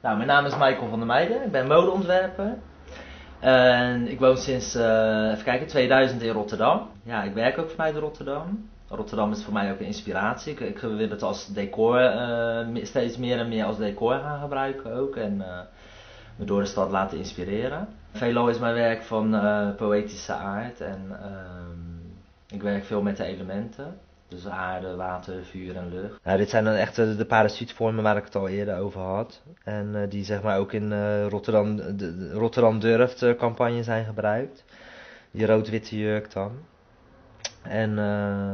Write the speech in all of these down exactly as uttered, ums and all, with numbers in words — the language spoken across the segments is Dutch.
Nou, mijn naam is Michael van der Meijden, ik ben modeontwerper. En ik woon sinds, uh, even kijken, tweeduizend in Rotterdam. Ja, ik werk ook vanuit Rotterdam. Rotterdam is voor mij ook een inspiratie. Ik, ik wil het als decor, uh, steeds meer en meer als decor gaan gebruiken ook. En uh, me door de stad laten inspireren. Veelal is mijn werk van uh, poëtische aard en uh, ik werk veel met de elementen. Dus aarde, water, vuur en lucht. Ja, dit zijn dan echt de, de parachutvormen waar ik het al eerder over had. En uh, die zeg maar ook in uh, Rotterdam, de, de Rotterdam Durft uh, campagne zijn gebruikt. Die rood-witte jurk dan. En uh,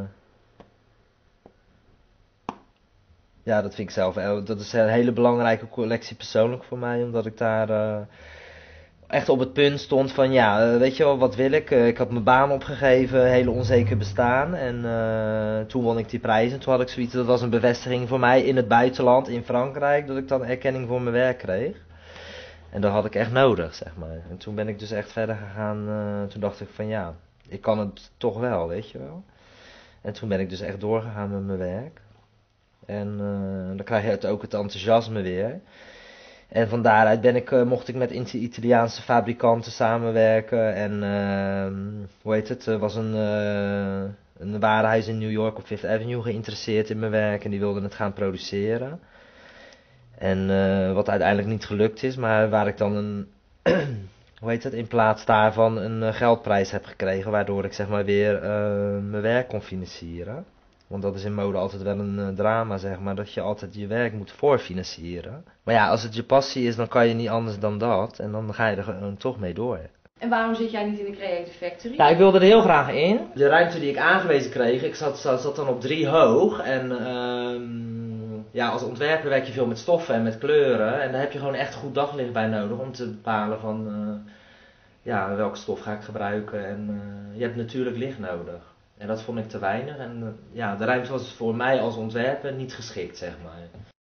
ja, dat vind ik zelf, dat is een hele belangrijke collectie persoonlijk voor mij. Omdat ik daar uh, echt op het punt stond van ja, weet je wel, wat wil ik? Ik had mijn baan opgegeven, hele onzeker bestaan. En uh, toen won ik die prijs en toen had ik zoiets, dat was een bevestiging voor mij in het buitenland, in Frankrijk, dat ik dan erkenning voor mijn werk kreeg. En dat had ik echt nodig, zeg maar. En toen ben ik dus echt verder gegaan, uh, toen dacht ik van ja, ik kan het toch wel, weet je wel. En toen ben ik dus echt doorgegaan met mijn werk. En uh, dan krijg je het ook het enthousiasme weer. En van daaruit ben ik, uh, mocht ik met Italiaanse fabrikanten samenwerken. En uh, hoe heet het, er was een, uh, een warenhuis in New York op Fifth Avenue geïnteresseerd in mijn werk. En die wilden het gaan produceren. En uh, wat uiteindelijk niet gelukt is, maar waar ik dan een, hoe heet het, in plaats daarvan een uh, geldprijs heb gekregen. Waardoor ik zeg maar weer uh, mijn werk kon financieren. Want dat is in mode altijd wel een uh, drama, zeg maar, dat je altijd je werk moet voorfinancieren. Maar ja, als het je passie is, dan kan je niet anders dan dat. En dan ga je er gewoon toch mee door. En waarom zit jij niet in de Creative Factory? Ja, ik wilde er heel graag in. De ruimte die ik aangewezen kreeg, ik zat, zat, zat dan op drie hoog. En uh, ja, als ontwerper werk je veel met stoffen en met kleuren. En daar heb je gewoon echt goed daglicht bij nodig om te bepalen van uh, ja, welke stof ga ik gebruiken. En uh, je hebt natuurlijk licht nodig. En dat vond ik te weinig en ja, de ruimte was voor mij als ontwerper niet geschikt, zeg maar.